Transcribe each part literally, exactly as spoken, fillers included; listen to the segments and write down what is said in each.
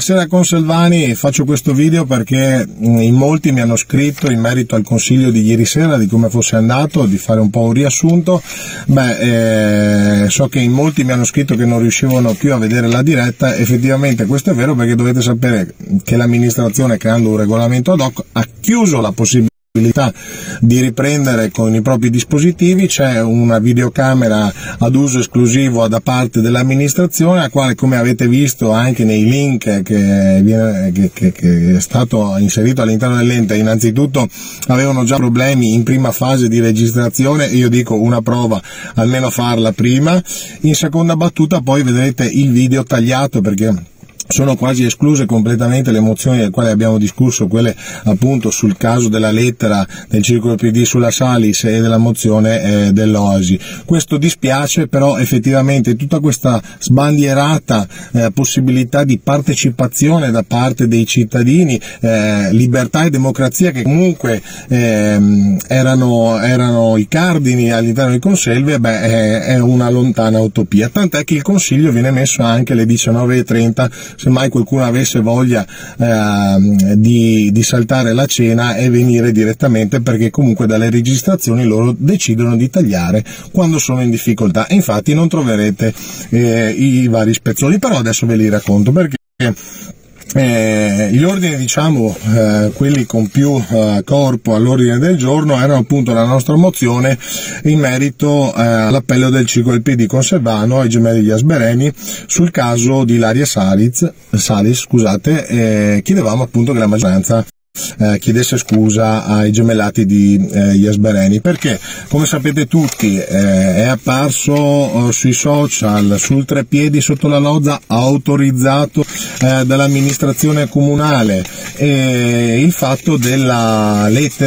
Buonasera Conselvani, faccio questo video perché in molti mi hanno scritto in merito al consiglio di ieri sera, di come fosse andato, di fare un po' un riassunto. Beh, eh, so che in molti mi hanno scritto che non riuscivano più a vedere la diretta. Effettivamente questo è vero, perché dovete sapere che l'amministrazione, creando un regolamento ad hoc, ha chiuso la possibilità di riprendere con i propri dispositivi. C'è una videocamera ad uso esclusivo da parte dell'amministrazione, la quale, come avete visto anche nei link che, viene, che, che, che è stato inserito all'interno dell'ente, innanzitutto avevano già problemi in prima fase di registrazione. Io dico una prova, almeno farla prima. In seconda battuta poi vedrete il video tagliato, perché sono quasi escluse completamente le mozioni delle quali abbiamo discusso, quelle appunto sul caso della lettera del Circolo P D sulla Salis e della mozione eh, dell'Oasi. Questo dispiace, però effettivamente tutta questa sbandierata eh, possibilità di partecipazione da parte dei cittadini, eh, libertà e democrazia, che comunque eh, erano, erano i cardini all'interno di Conselve, beh, è, è una lontana utopia, tant'è che il Consiglio viene messo anche alle diciannove e trenta, se mai qualcuno avesse voglia eh, di, di saltare la cena e venire direttamente, perché comunque dalle registrazioni loro decidono di tagliare quando sono in difficoltà, e infatti non troverete eh, i vari spezzoni. Però adesso ve li racconto, perché Eh, gli ordini, diciamo, eh, quelli con più eh, corpo all'ordine del giorno, erano appunto la nostra mozione in merito eh, all'appello del Circolo del P D Conselvano ai gemelli Iasbereni sul caso di Ilaria Salis, Salis scusate, eh, chiedevamo appunto che la maggioranza Eh, chiedesse scusa ai gemellati di eh, Iasbereni, perché come sapete tutti eh, è apparso eh, sui social, sul treppiedi sotto la loggia, autorizzato eh, dall'amministrazione comunale, e il fatto della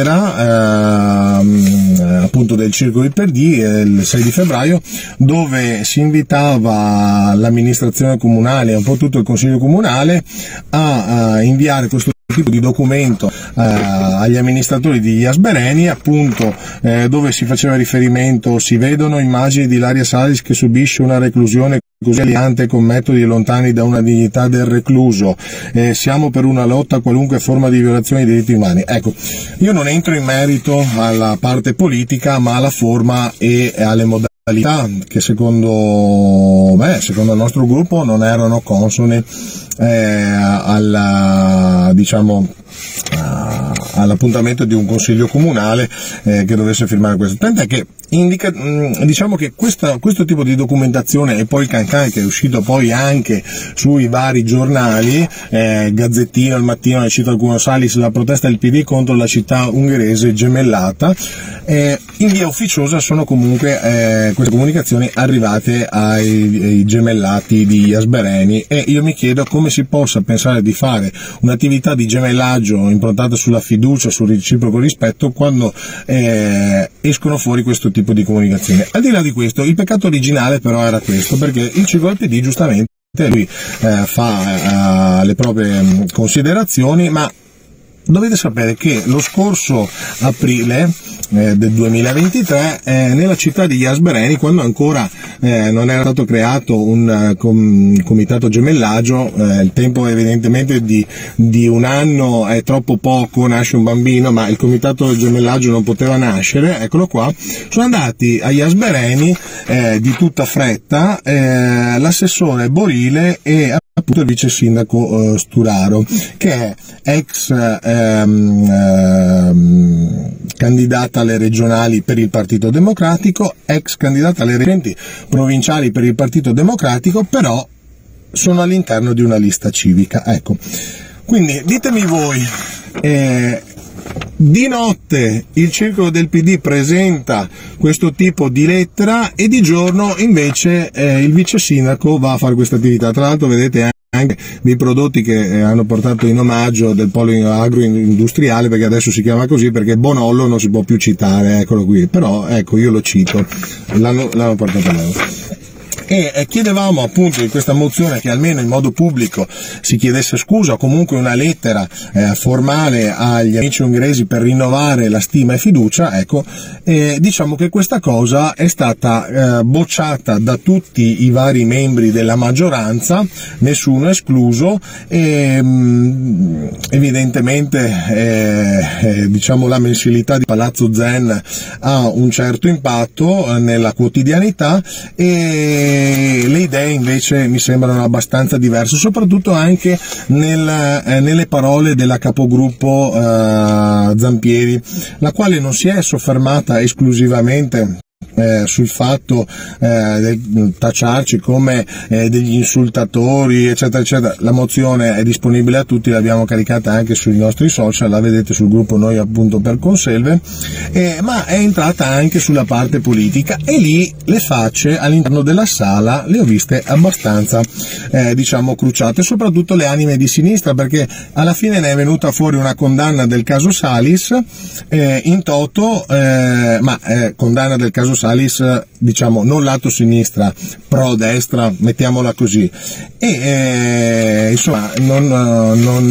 lettera eh, appunto del Circolo del P D eh, il sei di febbraio, dove si invitava l'amministrazione comunale e un po' tutto il consiglio comunale a, a inviare questo tipo di documento eh, agli amministratori di Iasbereni, appunto eh, dove si faceva riferimento: si vedono immagini di Ilaria Salis che subisce una reclusione così alienante con metodi lontani da una dignità del recluso, eh, siamo per una lotta a qualunque forma di violazione dei diritti umani. Ecco, io non entro in merito alla parte politica, ma alla forma e alle modalità che secondo me, secondo il nostro gruppo, non erano consone eh, alla, diciamo, all'appuntamento di un consiglio comunale eh, che dovesse firmare questo. Tant'è che indica, diciamo che questa, questo tipo di documentazione, e poi il cancan che è uscito poi anche sui vari giornali, eh, Gazzettino, Il Mattino, ne cito alcuno, Salis, la protesta del P D contro la città ungherese gemellata, eh, in via ufficiosa sono comunque eh, queste comunicazioni arrivate ai, ai gemellati di Iasbereni, e io mi chiedo come si possa pensare di fare un'attività di gemellaggio improntata sulla fiducia, sul reciproco rispetto, quando eh, escono fuori questo tipo di comunicazioni. Al di là di questo, il peccato originale però era questo, perché il Circolo del P D giustamente lui eh, fa eh, le proprie considerazioni, ma dovete sapere che lo scorso aprile eh, del duemilaventitré eh, nella città di Iasbereni, quando ancora eh, non era stato creato un uh, com comitato gemellaggio, eh, il tempo evidentemente di, di un anno è troppo poco, nasce un bambino, ma il comitato gemellaggio non poteva nascere, eccolo qua, sono andati a Iasbereni eh, di tutta fretta eh, l'assessore Borile e appunto il vice sindaco eh, Sturaro, che è ex ehm, ehm, candidata alle regionali per il Partito Democratico, ex candidata alle regionali provinciali per il Partito Democratico, però sono all'interno di una lista civica. Ecco, quindi ditemi voi, eh, di notte il Circolo del P D presenta questo tipo di lettera e di giorno invece eh, il vice sindaco va a fare questa attività. Tra l'altro vedete anche dei prodotti che hanno portato in omaggio del polo agroindustriale, perché adesso si chiama così, perché Bonollo non si può più citare, eccolo qui, però ecco, io lo cito, l'hanno portato loro. e eh, chiedevamo appunto in questa mozione che almeno in modo pubblico si chiedesse scusa o comunque una lettera eh, formale agli amici ungheresi per rinnovare la stima e fiducia. Ecco, eh, diciamo che questa cosa è stata eh, bocciata da tutti i vari membri della maggioranza, nessuno escluso, e mh, evidentemente eh, eh, diciamo la mensilità di Palazzo Zen ha un certo impatto eh, nella quotidianità, e le idee invece mi sembrano abbastanza diverse, soprattutto anche nel, eh, nelle parole della capogruppo eh, Zampieri, la quale non si è soffermata esclusivamente Eh, sul fatto eh, di tacciarci come eh, degli insultatori eccetera eccetera. La mozione è disponibile a tutti, l'abbiamo caricata anche sui nostri social, la vedete sul gruppo Noi appunto per Conselve, eh, ma è entrata anche sulla parte politica, e lì le facce all'interno della sala le ho viste abbastanza eh, diciamo cruciate, soprattutto le anime di sinistra, perché alla fine ne è venuta fuori una condanna del caso Salis eh, in toto, eh, ma eh, condanna del caso Salis diciamo non lato sinistra, pro destra, mettiamola così, e eh, insomma non, non,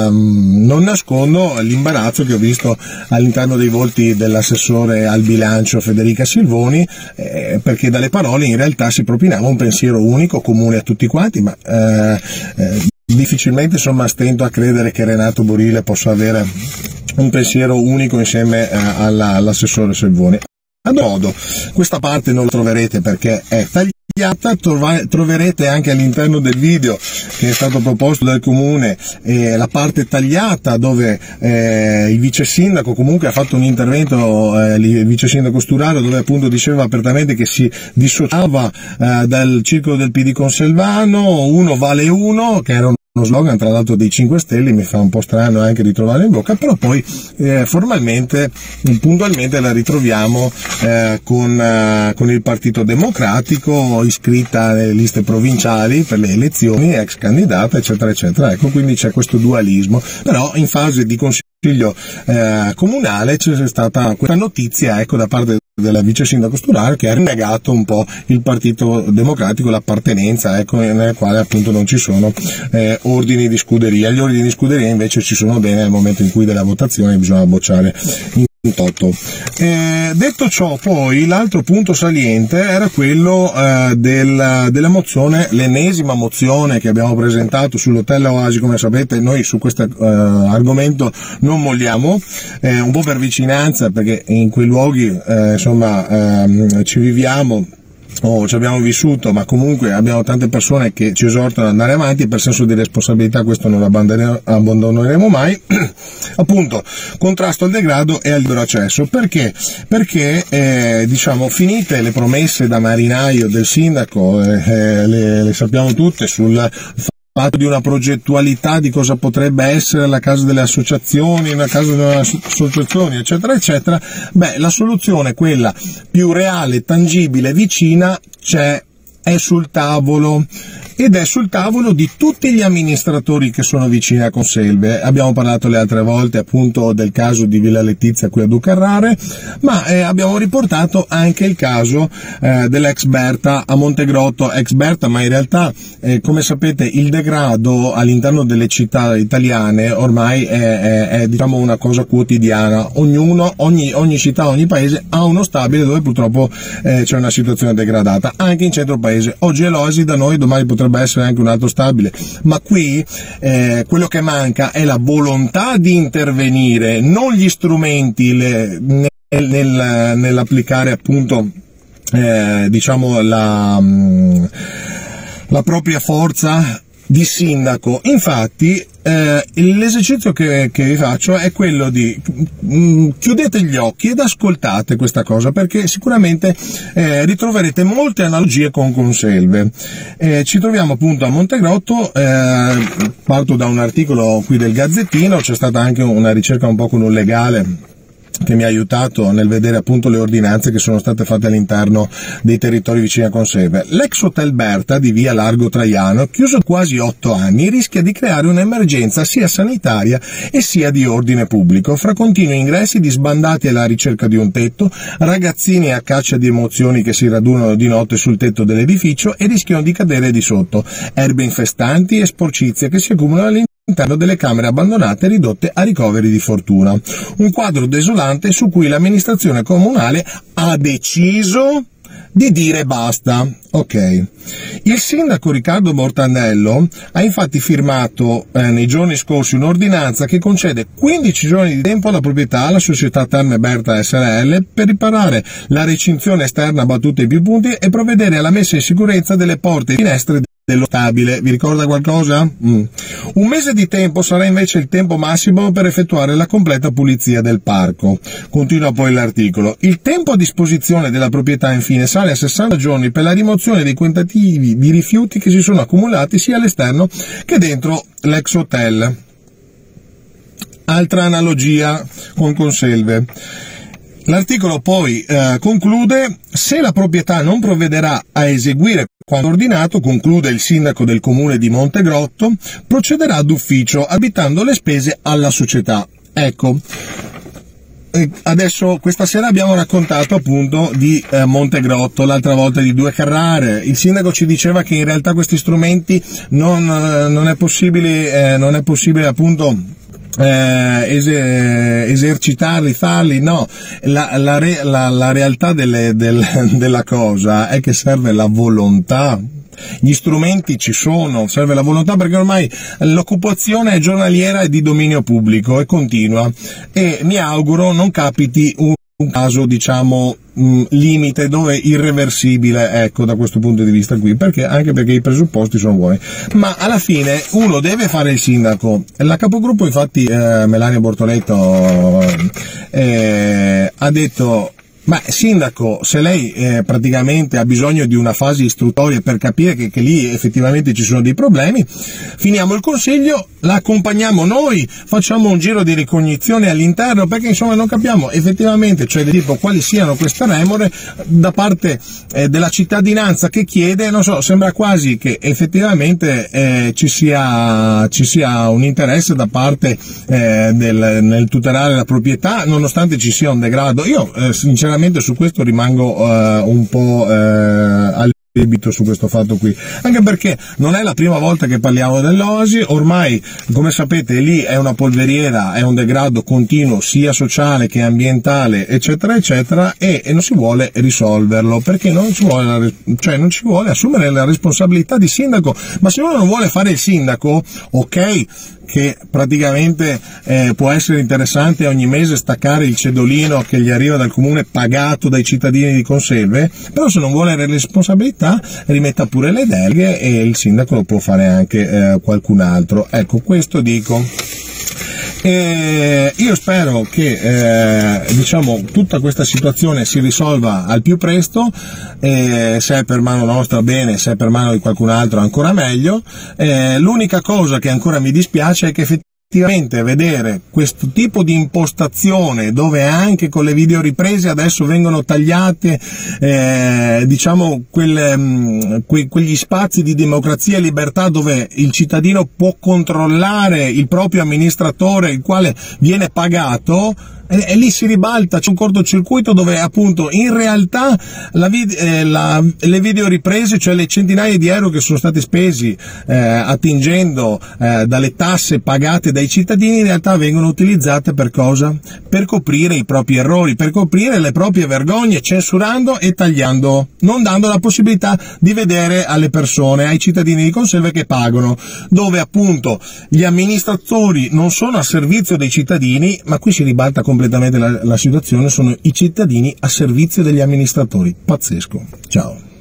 non nascondo l'imbarazzo che ho visto all'interno dei volti dell'assessore al bilancio Federica Silvoni, eh, perché dalle parole in realtà si propinava un pensiero unico, comune a tutti quanti, ma eh, eh, difficilmente insomma stento a credere che Renato Borile possa avere un pensiero unico insieme eh, alla, all'assessore Silvoni. Ad modo, questa parte non la troverete perché è tagliata, troverete anche all'interno del video che è stato proposto dal comune eh, la parte tagliata dove eh, il vice sindaco comunque ha fatto un intervento, eh, il vice sindaco Sturaro, dove appunto diceva apertamente che si dissociava eh, dal circolo del P D Conselvano, uno vale uno, che era un uno slogan tra l'altro dei cinque Stelle, mi fa un po' strano anche ritrovarlo in bocca, però poi eh, formalmente, puntualmente la ritroviamo eh, con, eh, con il Partito Democratico, iscritta nelle liste provinciali per le elezioni, ex candidata eccetera eccetera. Ecco, quindi c'è questo dualismo, però in fase di consiglio eh, comunale c'è stata questa notizia, ecco, da parte della vice sindaco Sturaro, che ha rinnegato un po' il Partito Democratico, l'appartenenza, ecco, nel quale appunto non ci sono eh, ordini di scuderia. Gli ordini di scuderia invece ci sono bene nel momento in cui della votazione bisogna bocciare in toto. Eh, detto ciò, poi l'altro punto saliente era quello eh, del, della mozione, l'ennesima mozione che abbiamo presentato sull'hotel Oasi. Come sapete noi su questo eh, argomento non molliamo, eh, un po' per vicinanza, perché in quei luoghi eh, insomma ehm, ci viviamo o ci abbiamo vissuto, ma comunque abbiamo tante persone che ci esortano ad andare avanti, e per senso di responsabilità questo non lo abbandoneremo mai. Appunto, contrasto al degrado e al libero accesso. Perché? Perché eh, diciamo, finite le promesse da marinaio del sindaco, eh, eh, le, le sappiamo tutte, sul fatto di una progettualità di cosa potrebbe essere la casa delle associazioni, una casa delle associazioni, eccetera, eccetera, beh, la soluzione, quella più reale, tangibile, vicina, c'è, è sul tavolo, ed è sul tavolo di tutti gli amministratori che sono vicini a Conselve. Abbiamo parlato le altre volte appunto del caso di Villa Letizia qui a Ducarrare, ma eh, abbiamo riportato anche il caso eh, dell'ex Berta a Montegrotto, ex Berta, ma in realtà eh, come sapete il degrado all'interno delle città italiane ormai è, è, è diciamo una cosa quotidiana. Ognuno, ogni, ogni città, ogni paese ha uno stabile dove purtroppo eh, c'è una situazione degradata, anche in centro paese. Oggi è l'Oasi da noi, domani potrebbe essere anche un altro stabile, ma qui eh, quello che manca è la volontà di intervenire, non gli strumenti le, nel, nel, nell'applicare appunto eh, diciamo la, la propria forza di sindaco. Infatti eh, l'esercizio che, che vi faccio è quello di mh, chiudete gli occhi ed ascoltate questa cosa, perché sicuramente eh, ritroverete molte analogie con Conselve. Eh, ci troviamo appunto a Montegrotto, eh, parto da un articolo qui del Gazzettino, c'è stata anche una ricerca un po' con un legale che mi ha aiutato nel vedere appunto le ordinanze che sono state fatte all'interno dei territori vicini a Conselve. L'ex Hotel Berta di via Largo Traiano, chiuso quasi otto anni, rischia di creare un'emergenza sia sanitaria e sia di ordine pubblico, fra continui ingressi di sbandati alla ricerca di un tetto, ragazzini a caccia di emozioni che si radunano di notte sul tetto dell'edificio e rischiano di cadere di sotto, erbe infestanti e sporcizie che si accumulano all'interno all'interno delle camere abbandonate ridotte a ricoveri di fortuna. Un quadro desolante su cui l'amministrazione comunale ha deciso di dire basta. Ok. Il sindaco Riccardo Mortandello ha infatti firmato eh, nei giorni scorsi un'ordinanza che concede quindici giorni di tempo alla proprietà, alla società Terme Berta S R L, per riparare la recinzione esterna abbattuta in più punti e provvedere alla messa in sicurezza delle porte e finestre dello stabile. Vi ricorda qualcosa? Mm. Un mese di tempo sarà invece il tempo massimo per effettuare la completa pulizia del parco. Continua poi l'articolo. Il tempo a disposizione della proprietà infine sale a sessanta giorni per la rimozione dei quantitativi di rifiuti che si sono accumulati sia all'esterno che dentro l'ex hotel. Altra analogia con Conselve. L'articolo poi eh, conclude: se la proprietà non provvederà a eseguire quanto ordinato, conclude il sindaco del comune di Montegrotto, procederà d'ufficio addebitando le spese alla società. Ecco, adesso questa sera abbiamo raccontato appunto di eh, Montegrotto, l'altra volta di Due Carrare. Il sindaco ci diceva che in realtà questi strumenti non, eh, non è possibile, eh, non è possibile appunto Eh, eser esercitarli, farli, no, la, la, re la, la realtà delle, del, della cosa è che serve la volontà. Gli strumenti ci sono, serve la volontà, perché ormai l'occupazione è giornaliera e di dominio pubblico e continua, e mi auguro non capiti un un caso, diciamo, mh, limite, dove irreversibile, ecco, da questo punto di vista qui, perché anche perché i presupposti sono buoni, ma alla fine uno deve fare il sindaco. La capogruppo infatti eh, Melania Bortoletto eh, ha detto: ma sindaco, se lei eh, praticamente ha bisogno di una fase istruttoria per capire che, che lì effettivamente ci sono dei problemi, finiamo il consiglio, la accompagniamo noi, facciamo un giro di ricognizione all'interno, perché insomma non capiamo effettivamente, cioè tipo, quali siano queste remore da parte eh, della cittadinanza che chiede. Non so, sembra quasi che effettivamente eh, ci sia ci sia un interesse da parte eh, del, nel tutelare la proprietà, nonostante ci sia un degrado. Io eh, sinceramente su questo rimango uh, un po' uh, al debito su questo fatto qui, anche perché non è la prima volta che parliamo dell'Oasi. Ormai, come sapete, lì è una polveriera, è un degrado continuo sia sociale che ambientale, eccetera eccetera, e, e non si vuole risolverlo, perché non ci vuole la, cioè non ci vuole assumere la responsabilità di sindaco. Ma se uno non vuole fare il sindaco, ok, che praticamente eh, può essere interessante ogni mese staccare il cedolino che gli arriva dal comune pagato dai cittadini di Conselve, però se non vuole le responsabilità rimetta pure le deleghe e il sindaco lo può fare anche eh, qualcun altro. Ecco, questo dico. E io spero che eh, diciamo tutta questa situazione si risolva al più presto, eh, se è per mano nostra bene, se è per mano di qualcun altro ancora meglio. Eh, l'unica cosa che ancora mi dispiace è che effettivamente vedere questo tipo di impostazione, dove anche con le videoriprese adesso vengono tagliate eh, diciamo quelle, mh, que quegli spazi di democrazia e libertà dove il cittadino può controllare il proprio amministratore, il quale viene pagato, e, e lì si ribalta, c'è un cortocircuito dove appunto in realtà la vid eh, la, le videoriprese, cioè le centinaia di euro che sono stati spesi eh, attingendo eh, dalle tasse pagate dai cittadini, in realtà vengono utilizzate per cosa? Per coprire i propri errori, per coprire le proprie vergogne, censurando e tagliando, non dando la possibilità di vedere alle persone, ai cittadini di Conselve che pagano, dove appunto gli amministratori non sono a servizio dei cittadini, ma qui si ribalta completamente la, la situazione, sono i cittadini a servizio degli amministratori. Pazzesco. Ciao.